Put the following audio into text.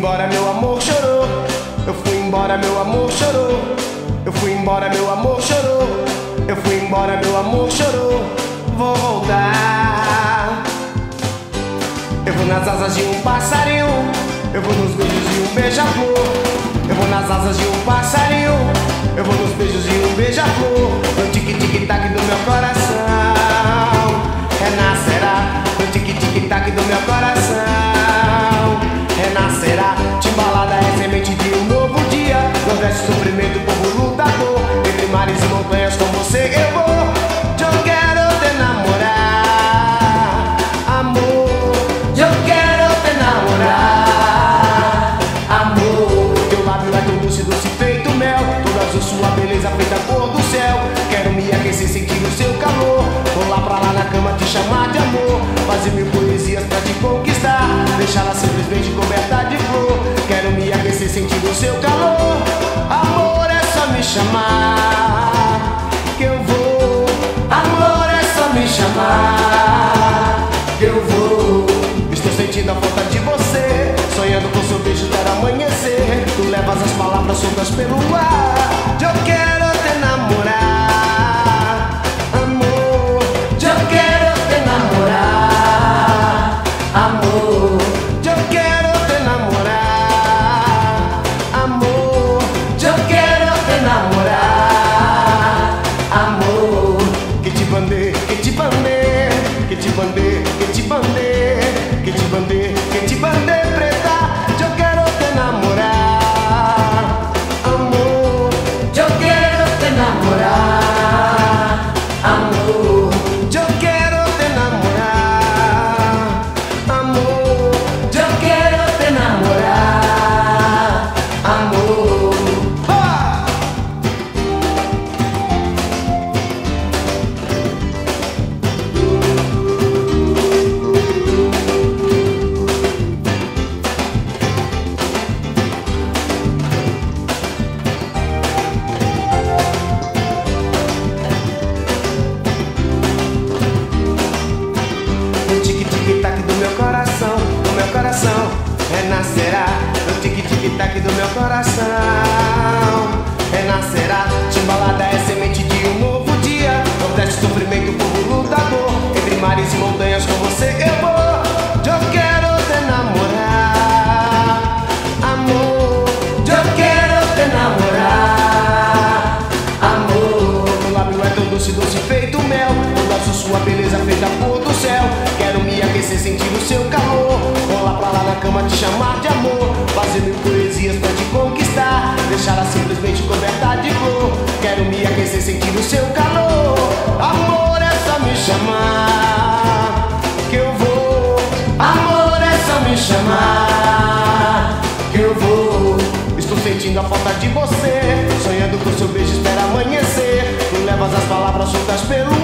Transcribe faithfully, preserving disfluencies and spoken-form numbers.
embora, meu amor chorou. Eu fui embora, meu amor chorou. Eu fui embora, meu amor chorou. Eu fui embora, meu amor chorou. Vou voltar. Eu vou nas asas de um passarinho. Eu vou nos beijos de um beija-flor. Eu vou nas asas de um passarinho. Eu vou nos beijos de um beija-flor. No tic-tic-tac do meu coração renascerá. No tic-tic-tac do meu coração renascerá. Timbalada é semente de um novo dia. Nordeste, sofrimento, povo lutador. Entre mares e montanhas com você eu vou. Eu quero te namorar, amor. Eu quero te namorar, amor. Teu lábio é tão doce, doce feito mel. Toda azul, sua beleza feita cor do céu. Quero me aquecer, sentir o seu calor. Vou lá pra lá na cama te chamar de amor. Fazer mil poesias pra te conquistar. Deixá-la simplesmente coberta de flor. Quero me aquecer, sentir o seu calor. Amor, é só me chamar que eu vou. Amor, é só me chamar que eu vou. Estou sentindo a falta de você. Sonhando com seu beijo até amanhecer. Tu levas as palavras soltas pelo ar. Eu quero te namorar, amor. Eu quero te namorar, amor. Eu quero te namorar, amor. Eu quero te namorar, amor. Que te bandê, que te bandê, que te bandê, que te bandê, que te bandê, que te bandê preta. Eu quero te namorar, amor. Eu quero te namorar, amor. Eu quero te namorar, amor. Eu quero te namorar, amor. Ah! No tic-tic-tac do meu coração, do meu coração renascerá. No tic-tic-tac do meu coração renascerá. Timbalada é semente de um novo dia. Nordeste, sofrimento, povo lutador. Entre mares e montanhas com você eu vou. Eu quero te namorar, amor. Eu quero te namorar, amor. O lábio é tão doce, doce feito mel. Toda azul, sua beleza feita cor do céu. Quero me aquecer, sentir o seu calor. Vou lá pra lá na cama te chamar de amor. Fazer mil poesias pra te conquistar. Deixá-la simplesmente coberta de flor. Quero me aquecer, sentir o seu calor. Amor, é só me chamar que eu vou. Amor, é só me chamar que eu vou. Estou sentindo a falta de você. Sonhando com seu beijo, espera amanhecer. Tu levas as palavras soltas pelo